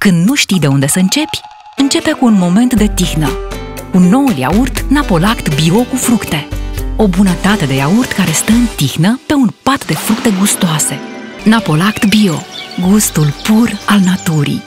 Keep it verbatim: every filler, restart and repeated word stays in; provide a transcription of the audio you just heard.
Când nu știi de unde să începi, începe cu un moment de tihnă. Cu noul iaurt Napolact Bio cu fructe. O bunătate de iaurt care stă în tihnă pe un pat de fructe gustoase. Napolact Bio. Gustul pur al naturii.